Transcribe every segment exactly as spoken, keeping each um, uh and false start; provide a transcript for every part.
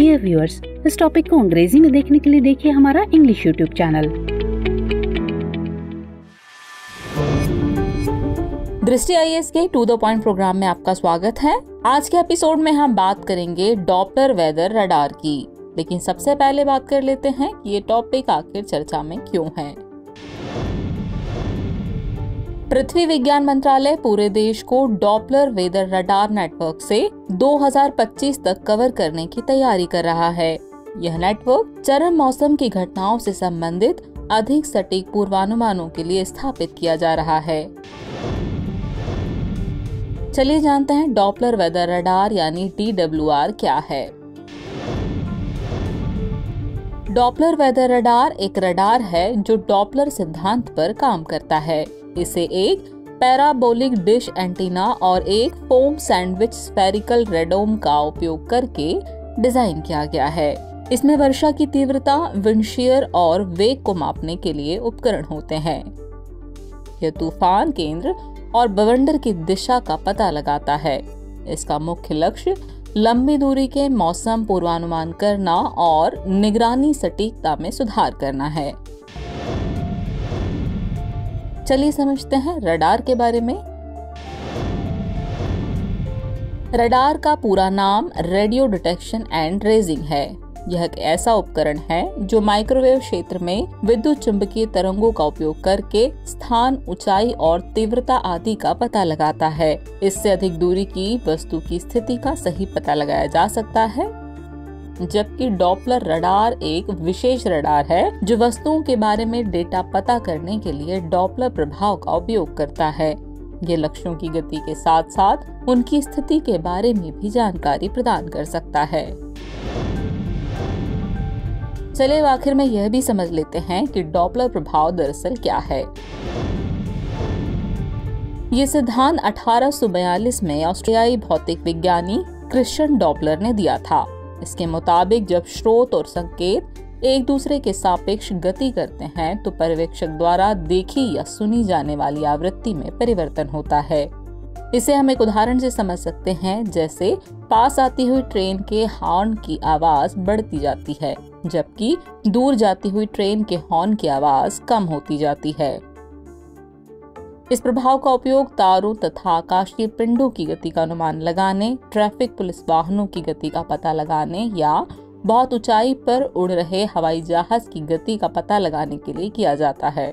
Dear viewers, इस topic को अंग्रेजी में देखने के लिए देखिए हमारा English YouTube channel. Drishti I A S के टू द पॉइंट प्रोग्राम में आपका स्वागत है। आज के एपिसोड में हम बात करेंगे डॉपलर वेदर रडार की, लेकिन सबसे पहले बात कर लेते हैं कि ये टॉपिक आखिर चर्चा में क्यों है। पृथ्वी विज्ञान मंत्रालय पूरे देश को डॉपलर वेदर रडार नेटवर्क से दो हज़ार पच्चीस तक कवर करने की तैयारी कर रहा है। यह नेटवर्क चरम मौसम की घटनाओं से संबंधित अधिक सटीक पूर्वानुमानों के लिए स्थापित किया जा रहा है। चलिए जानते हैं डॉपलर वेदर रडार यानी डी डब्ल्यू आर क्या है। डॉपलर वेदर रडार एक रडार है जो डॉपलर सिद्धांत पर काम करता है। इसे एक पैराबोलिक डिश एंटीना और एक फोम सैंडविच स्फेरिकल रेडोम का उपयोग करके डिजाइन किया गया है। इसमें वर्षा की तीव्रता, विंड शीयर और वेग को मापने के लिए उपकरण होते हैं। यह तूफान केंद्र और बवंडर की दिशा का पता लगाता है। इसका मुख्य लक्ष्य लंबी दूरी के मौसम पूर्वानुमान करना और निगरानी सटीकता में सुधार करना है। चलिए समझते हैं रडार के बारे में। रडार का पूरा नाम रेडियो डिटेक्शन एंड रेजिंग है। यह एक ऐसा उपकरण है जो माइक्रोवेव क्षेत्र में विद्युत चुंबकीय तरंगों का उपयोग करके स्थान, ऊंचाई और तीव्रता आदि का पता लगाता है। इससे अधिक दूरी की वस्तु की स्थिति का सही पता लगाया जा सकता है, जबकि डॉपलर रडार एक विशेष रडार है जो वस्तुओं के बारे में डेटा पता करने के लिए डॉपलर प्रभाव का उपयोग करता है। ये लक्ष्यों की गति के साथ साथ उनकी स्थिति के बारे में भी जानकारी प्रदान कर सकता है। चलिए आखिर में यह भी समझ लेते हैं कि डॉपलर प्रभाव दरअसल क्या है। ये सिद्धांत अठारह सौ बयालीस में ऑस्ट्रियाई भौतिक विज्ञानी क्रिश्चियन डॉपलर ने दिया था। इसके मुताबिक जब स्रोत और संकेत एक दूसरे के सापेक्ष गति करते हैं तो पर्यवेक्षक द्वारा देखी या सुनी जाने वाली आवृत्ति में परिवर्तन होता है। इसे हम एक उदाहरण से समझ सकते हैं, जैसे पास आती हुई ट्रेन के हॉर्न की आवाज बढ़ती जाती है, जबकि दूर जाती हुई ट्रेन के हॉर्न की आवाज कम होती जाती है। इस प्रभाव का उपयोग तारों तथा आकाशीय पिंडों की गति का अनुमान लगाने, ट्रैफिक पुलिस वाहनों की गति का पता लगाने या बहुत ऊंचाई पर उड़ रहे हवाई जहाज की गति का पता लगाने के लिए किया जाता है।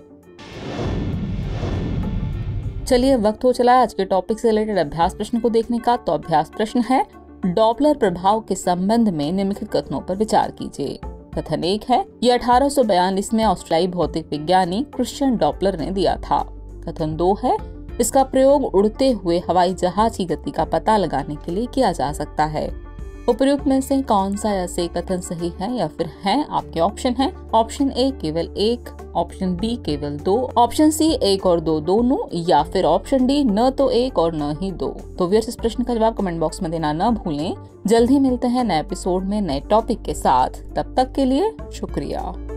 चलिए वक्त हो चला आज के टॉपिक से रिलेटेड अभ्यास प्रश्न को देखने का। तो अभ्यास प्रश्न है, डॉपलर प्रभाव के संबंध में निम्नलिखित कथनों पर विचार कीजिए। कथन एक है, यह अठारह सौ बयालीस में ऑस्ट्रियाई भौतिक विज्ञानी क्रिश्चियन डॉपलर ने दिया था। कथन दो है, इसका प्रयोग उड़ते हुए हवाई जहाज की गति का पता लगाने के लिए किया जा सकता है। उपर्युक्त में से कौन सा ऐसे कथन सही है या फिर है? आपके ऑप्शन है। ऑप्शन ए केवल एक, ऑप्शन बी केवल दो, ऑप्शन सी एक और दो दोनों, या फिर ऑप्शन डी न तो एक और न ही दो। तो व्यूअर्स, इस प्रश्न का जवाब कमेंट बॉक्स में देना न भूलें। जल्द ही मिलते हैं नए एपिसोड में नए टॉपिक के साथ। तब तक के लिए शुक्रिया।